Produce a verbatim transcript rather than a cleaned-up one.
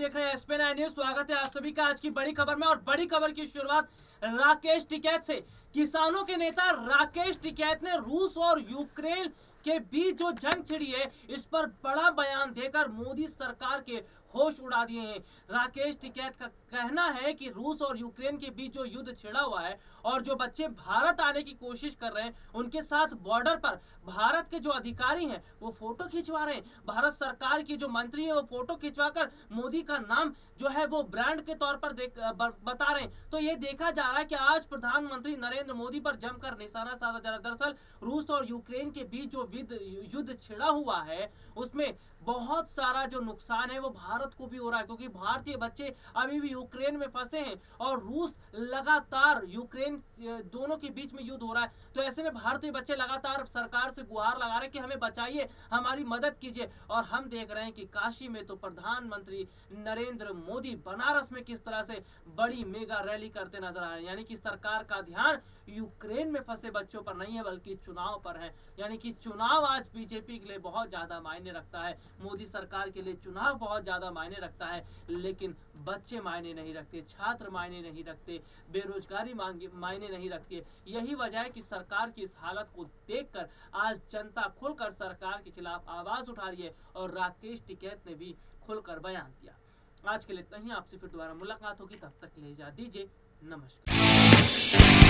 देख रहे हैं एस पी नाइन न्यूज। स्वागत है आप सभी का आज की बड़ी खबर में। और बड़ी खबर की शुरुआत राकेश टिकैत से। किसानों के नेता राकेश टिकैत ने रूस और यूक्रेन के बीच जो जंग छिड़ी है इस पर बड़ा बयान देकर मोदी सरकार के होश उड़ा दिए हैं। राकेश टिकैत का कहना है कि रूस और यूक्रेन के बीच जो युद्ध छिड़ा हुआ है और जो बच्चे भारत आने की कोशिश कर रहे हैं उनके साथ बॉर्डर पर भारत के जो अधिकारी हैं वो फोटो खिंचवा रहे हैं। भारत सरकार की जो मंत्री है वो फोटो खिंचवाकर मोदी का नाम जो है वो ब्रांड के तौर पर देख बता रहे हैं। तो ये देखा जा रहा है कि आज प्रधानमंत्री नरेंद्र मोदी पर जमकर निशाना साधा जा रहा है। दरअसल रूस और यूक्रेन के बीच जो युद्ध छिड़ा हुआ है उसमें बहुत सारा जो नुकसान है वो भारत को भी हो रहा है, क्योंकि भारतीय बच्चे अभी भी यूक्रेन में फंसे हैं और रूस लगातार यूक्रेन दोनों के बीच में युद्ध हो रहा है। तो ऐसे में भारतीय बच्चे लगातार सरकार से गुहार लगा रहे हैं कि हमें बचाइए, हमारी मदद कीजिए। और हम देख रहे हैं कि काशी में तो प्रधानमंत्री नरेंद्र मोदी बनारस में किस तरह से बड़ी मेगा रैली करते नजर आ रहे हैं। यानी कि सरकार का ध्यान यूक्रेन में फंसे बच्चों पर नहीं है बल्कि चुनाव पर है। यानी कि चुनाव आज बीजेपी के लिए बहुत ज्यादा मायने रखता है, मोदी सरकार के लिए चुनाव बहुत ज्यादा मायने रखता है, लेकिन बच्चे मायने नहीं रखते, छात्र मायने नहीं रखते, बेरोजगारी मायने नहीं रखती है। यही वजह है कि सरकार की इस हालत को देखकर आज जनता खुलकर सरकार के खिलाफ आवाज उठा रही है और राकेश टिकैत ने भी खुलकर बयान दिया। आज के लिए इतना ही, आपसे फिर दोबारा मुलाकात होगी, तब तक ले जा दीजिए, नमस्कार।